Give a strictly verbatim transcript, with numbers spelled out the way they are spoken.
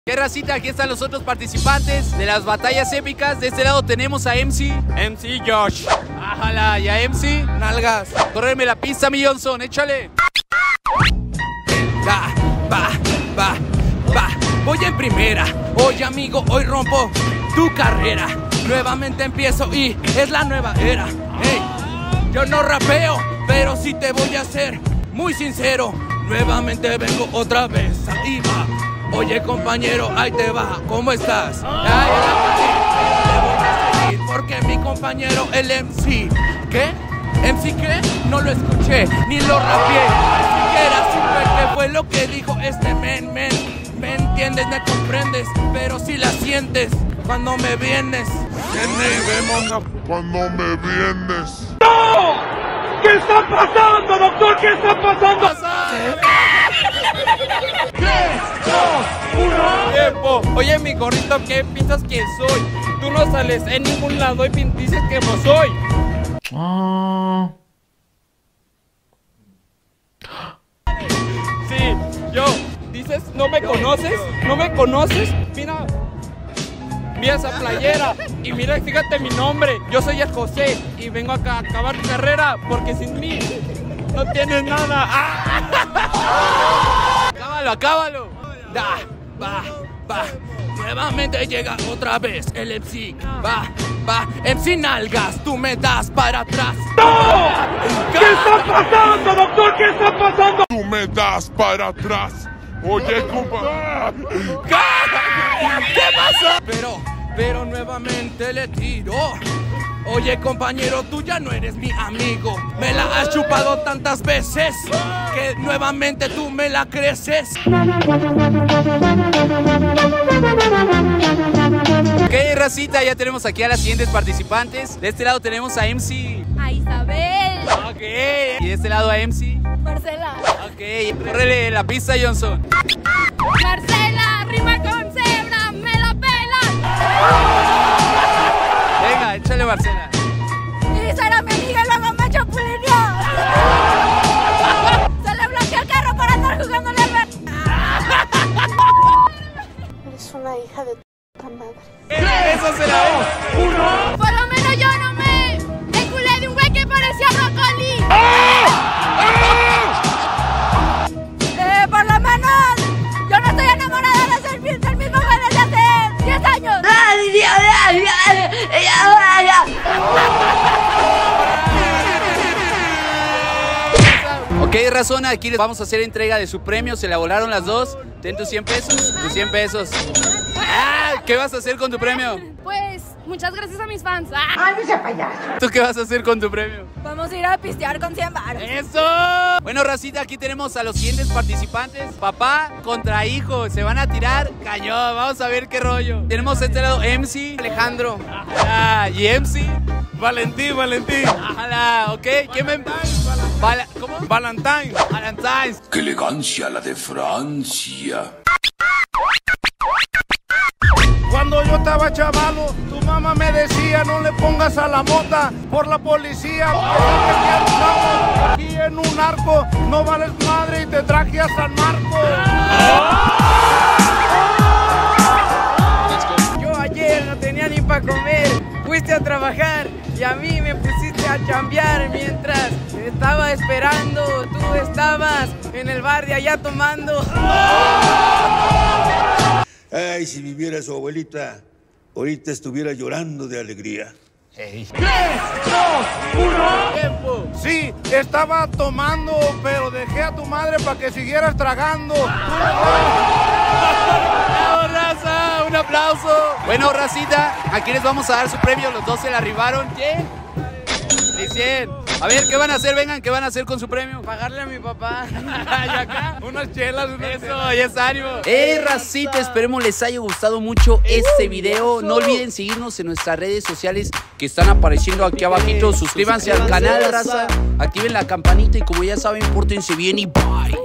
¿Qué racita? Aquí están los otros participantes de las batallas épicas. De este lado tenemos a M C M C Josh. Ájala, y a M C Nalgas. Córreme la pista, mi Johnson, échale. Va, va, va, va. Voy en primera. Oye, amigo, hoy rompo tu carrera. Nuevamente empiezo y es la nueva era. Hey, yo no rapeo, pero sí te voy a ser muy sincero. Nuevamente vengo otra vez. Ahí va. Oye, compañero, ahí te va. ¿Cómo estás? Ay, te voy a seguir porque mi compañero, el M C. ¿Qué? ¿M C qué? No lo escuché, ni lo rapeé. Ni siquiera supe qué fue lo que dijo este men, men. ¿Me entiendes? ¿Me comprendes? Pero si la sientes cuando me vienes. Cuando me vienes. ¡No! ¿Qué está pasando, doctor? ¿Qué está pasando? tres, dos, uno. Tiempo. Oye, mi gorrito, ¿qué piensas que soy? Tú no sales en ningún lado y dices que no soy. Sí, yo. Dices, ¿no me conoces? ¿No me conoces? Mira. Mira esa playera y mira, fíjate mi nombre. Yo soy el José y vengo acá a acabar tu carrera porque sin mí no tienes nada. ¡Ah! Acábalo, acábalo. Da, va, va. Nuevamente llega otra vez el M C. Va, va. M C Nalgas, tú me das para atrás. ¡No! ¿Qué está pasando, doctor? ¿Qué está pasando? Tú me das para atrás. Oye, compa. ¿Qué pasó? Pero, pero nuevamente le tiro. Oye, compañero, tú ya no eres mi amigo. Me la has chupado tantas veces que nuevamente tú me la creces. Ok, racita, ya tenemos aquí a las siguientes participantes. De este lado tenemos a M C A Isabel. Ok, y de este lado a M C Marcela. Ok, córrele la pista, Johnson. Marcela, rima con cebra, me la pelan. Venga, échale, Marcela. Esa era mi amiga y luego me chapulineó. Se le bloqueó el carro por andar jugándole al ver. Eres una hija de puta madre. Eso será uno. Por lo menos yo no me enculé de un güey que parecía brócoli. Eh, por lo menos yo no estoy enamorada de ser del mismo güey desde hace diez años. Ok, razón, aquí les vamos a hacer entrega de su premio. Se la volaron las dos. Ten tus cien pesos. Tus cien pesos. Ah, ¿qué vas a hacer con tu premio? Pues muchas gracias a mis fans. Ah, ¡Ay, no sea payaso! ¿Tú qué vas a hacer con tu premio? vamos a ir a pistear con cien baros. ¡Eso! Bueno, racita, aquí tenemos a los siguientes participantes. Papá contra hijo. Se van a tirar cañón. Vamos a ver qué rollo. Tenemos a este lado M C Alejandro. Ah, y M C Valentín, Valentín. Ajala, ok. ¿Quién me... Val... ¿Cómo? Valentine. Valentines. ¡Qué elegancia la de Francia! Cuando yo estaba chavalo, tu mamá me decía no le pongas a la mota por la policía. Aquí en un arco no vales madre y te traje a San Marcos. Yo ayer no tenía ni para comer, fuiste a trabajar y a mí me pusiste a chambear mientras estaba esperando. Tú estabas en el bar de allá tomando. Ay, si viviera su abuelita, ahorita estuviera llorando de alegría. tres, dos, uno. Tiempo. Sí, estaba tomando, pero dejé a tu madre para que siguieras tragando. ¡Bravo, raza! ¡Un aplauso! Bueno, racita, aquí les vamos a dar su premio. Los dos se la arribaron. ¿Quién? Y cien. A ver, ¿qué van a hacer? Vengan, ¿qué van a hacer con su premio? Pagarle a mi papá. ¿Y acá? Unas chelas, unas Eso, chelas. ya es ánimo. ¡Eh, racita! Esperemos les haya gustado mucho este video. No olviden seguirnos en nuestras redes sociales que están apareciendo aquí abajito. Suscríbanse al canal, raza. Activen la campanita y como ya saben, pórtense bien y bye.